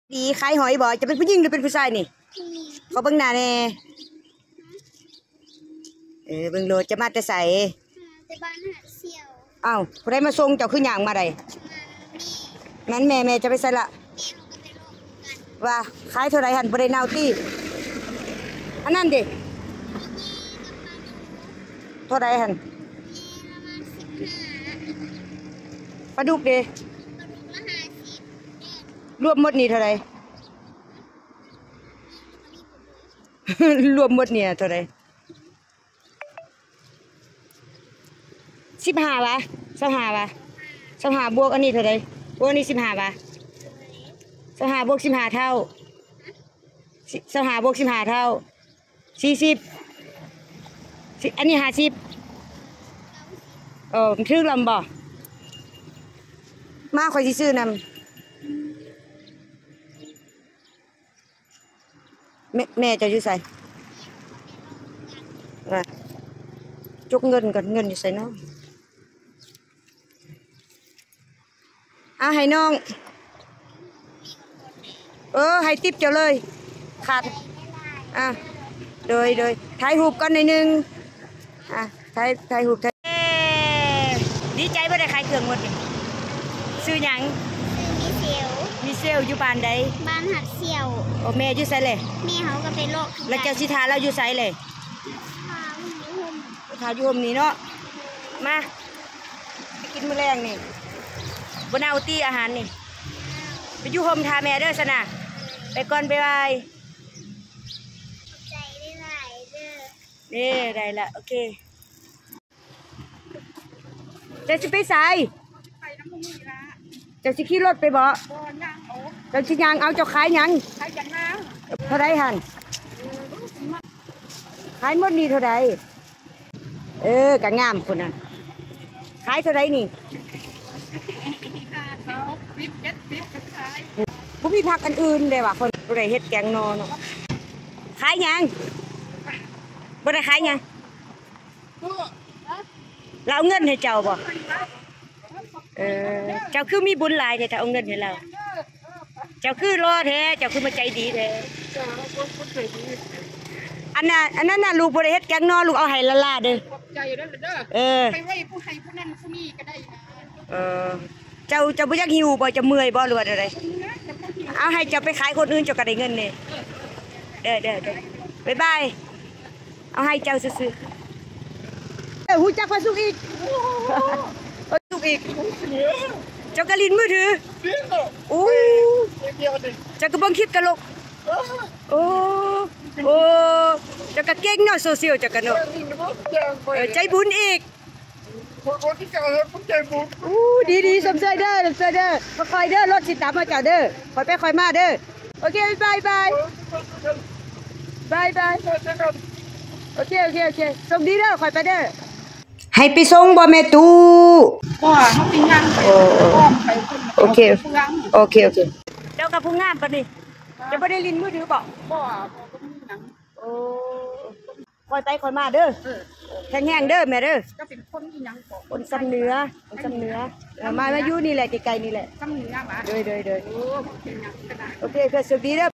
ดีขายหอยบ่จะเป็นผู้หญิงหรือเป็นผู้ชายนี่เขาเบิ่งหน้าแน่เบิ่งโลดจะมาแต่ใส่แต่บ้านหาเสี่ยวอ้าวผู้ใดมาส่งเจ้าคือหยังมาได้งั้นแม่จะไปใส่ละว่าขายเท่าไรหันบ่ได้นาวตี้อันนั้นดิเท่าไรหันปลาดุกดิรวมหมดนี่เท่าไร รวมหมดเนี่ยเท่าไร15 บาท25 บาท25บวกอันนี้เท่าไรบวกอันนี้15 บาท25บวก15เท่า25บวก15เท่า40อันนี้50มันถือลำบ่มาข่อยสิซื้อนำแม่จะอยู่ใส่จุกเงินก่อนเงินอยู่ใส่น้องให้น้องให้ติ๊บเจ้าเลยขาดโดยถ่ายรูปก่อนหน่อยนึงถ่ายรูปดีใจบ่ได้ขายเครื่องหมดนี่ซื้อหยังมีเซลอยู่บ้านใดบ้านหัดเสี่ยวแม่อยู่ไสเลยแม่เขาก็เป็นโรคแล้วเจ้าสิทาเราอยู่ไสเลยทาอยู่ห่มนี่เนาะมาไปกินมื้อแรงนี่บ่น่าเอาตี้อาหารนี่ไปอยู่ห่มทาแม่เด้อซะนะไปก่อนบ๊ายบายใจได้หลายเด้อได้ละโอเคจะสิไปไสไปน้ำมูกละจะสิขี่รถไปบ่จะสิย่างเอาเจ้าขายหยังขายจังนะเท่าไรหั่นขายหมดนี่เท่าไรก็งามพุ่นน่ะขายเท่าไรนี่ผู้พี่พักอันอื่นได้ว่าคนบ่ได้เฮ็ดแกงนอเนาะขายหยังบ่ได้ขายหยังเราเอาเงินให้เจ้าบ่เจ้าคือมีบุญหลายแต่เอาเงินให้เราเจ้าคือรอแท้เจ้าคือมาใจดีแท้อันนั้นน่ะลูกบ่ได้เฮ็ดแกงนอลูกเอาให้ละลาเด้อใจเด้อไปไว้ผู้ให้ผู้นั้นผู้นี้ก็ได้เจ้าบ่อยากหิวบ่จะเมื่อยบ่หรือว่าอะไรเอาให้เจ้าไปขายคนอื่นเจ้าก็ได้เงินนี่เด้อบ๊ายบายเอาให้เจ้าซื้อหูจักว่าสุกอีกสุกอีกเจ้ากระลินมือถือเจ้ากระบังคลิปกระโลกเจ้ากระเก่งเนาะโซเชียลเจ้ากระเนาะใจบุญอีกดีสมใจเด้อคอยเด้อรถสิตามมาเจ้าเด้อคอยไปคอยมาเด้อโอเคบายโอเคส่งดีเด้อคอยไปเด้อให้ไปส่งบ่แม่ตู้บ่เฮาสิย่างไปไปโอเคเจ้ากับผู้งามปะนี่จะบ่ได้ลิ้นมือถือบ่มีหนังคอยไปคอยมาเด้อแข็งแรงเด้อแม่เด้อก็เป็นคนอีหยังคนซ้ำเนื้อมาอยู่นี่แหละไกลๆนี่แหละซ้ำเนื้อบ่โดยโอเคคือสุขดีเด้อ